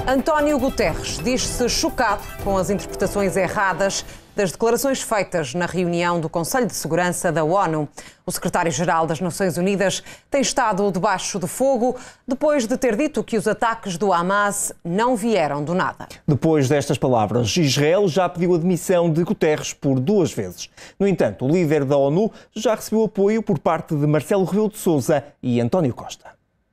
António Guterres diz-se chocado com as interpretações erradas das declarações feitas na reunião do Conselho de Segurança da ONU. O secretário-geral das Nações Unidas tem estado debaixo de fogo depois de ter dito que os ataques do Hamas não vieram do nada. Depois destas palavras, Israel já pediu a demissão de Guterres por 2 vezes. No entanto, o líder da ONU já recebeu apoio por parte de Marcelo Rebelo de Sousa e António Costa.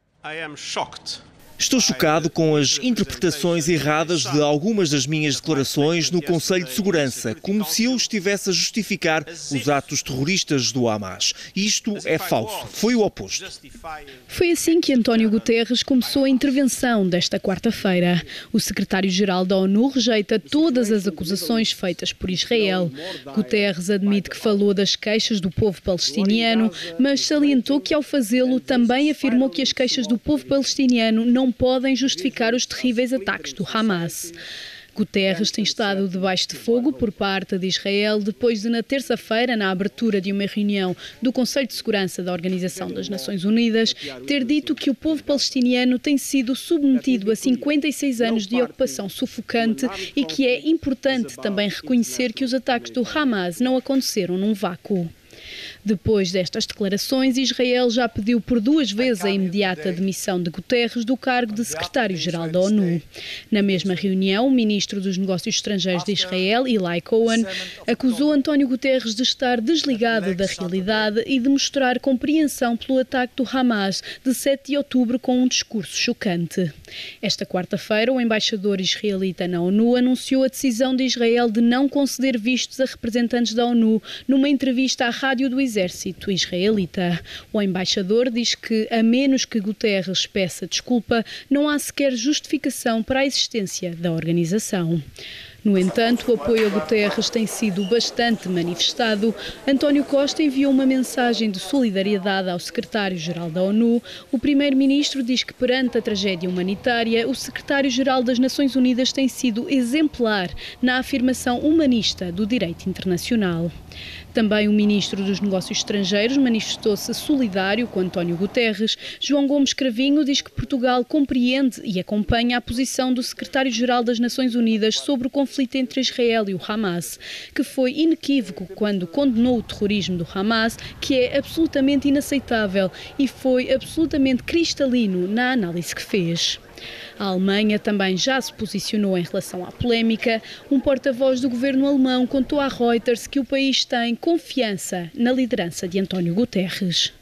Estou chocado com as interpretações erradas de algumas das minhas declarações no Conselho de Segurança, como se eu estivesse a justificar os atos terroristas do Hamas. Isto é falso. Foi o oposto. Foi assim que António Guterres começou a intervenção desta quarta-feira. O secretário-geral da ONU rejeita todas as acusações feitas por Israel. Guterres admite que falou das queixas do povo palestiniano, mas salientou que ao fazê-lo também afirmou que as queixas do povo palestiniano não podem justificar os terríveis ataques do Hamas. Guterres tem estado debaixo de fogo por parte de Israel depois de, na terça-feira, na abertura de uma reunião do Conselho de Segurança da Organização das Nações Unidas, ter dito que o povo palestiniano tem sido submetido a 56 anos de ocupação sufocante e que é importante também reconhecer que os ataques do Hamas não aconteceram num vácuo. Depois destas declarações, Israel já pediu por 2 vezes a imediata demissão de Guterres do cargo de secretário-geral da ONU. Na mesma reunião, o ministro dos Negócios Estrangeiros de Israel, Eli Cohen, acusou António Guterres de estar desligado da realidade e de mostrar compreensão pelo ataque do Hamas de 7 de outubro com um discurso chocante. Esta quarta-feira, o embaixador israelita na ONU anunciou a decisão de Israel de não conceder vistos a representantes da ONU numa entrevista à rádio do exército israelita. O embaixador diz que, a menos que Guterres peça desculpa, não há sequer justificação para a existência da organização. No entanto, o apoio a Guterres tem sido bastante manifestado. António Costa enviou uma mensagem de solidariedade ao secretário-geral da ONU. O primeiro-ministro diz que, perante a tragédia humanitária, o secretário-geral das Nações Unidas tem sido exemplar na afirmação humanista do direito internacional. Também o ministro dos Negócios Estrangeiros manifestou-se solidário com António Guterres. João Gomes Cravinho diz que Portugal compreende e acompanha a posição do secretário-geral das Nações Unidas sobre o conflito entre Israel e o Hamas, que foi inequívoco quando condenou o terrorismo do Hamas, que é absolutamente inaceitável, e foi absolutamente cristalino na análise que fez. A Alemanha também já se posicionou em relação à polémica. Um porta-voz do governo alemão contou à Reuters que o país tem confiança na liderança de António Guterres.